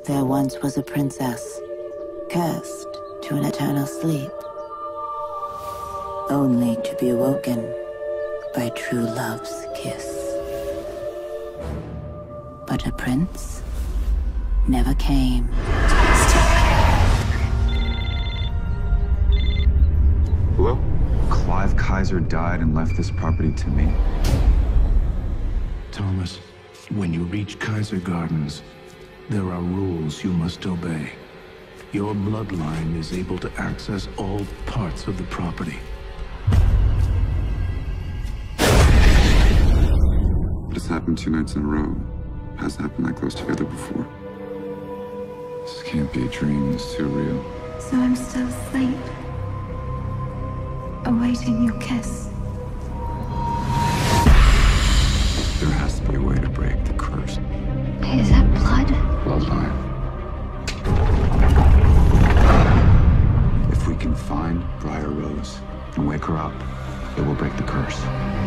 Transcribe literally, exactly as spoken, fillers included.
There once was a princess, cursed to an eternal sleep, only to be awoken by true love's kiss. But a prince never came. Hello? Clive Kaiser died and left this property to me? Thomas, when you reach Kaiser Gardens, there are rules you must obey. Your bloodline is able to access all parts of the property. It's happened two nights in a row. Hasn't happened that close together before. This can't be a dream. It's too real. So I'm still asleep, awaiting your kiss. There has to be a way to break the curse. Is that blood? Bloodline. If we can find Briar Rose and wake her up, it will break the curse.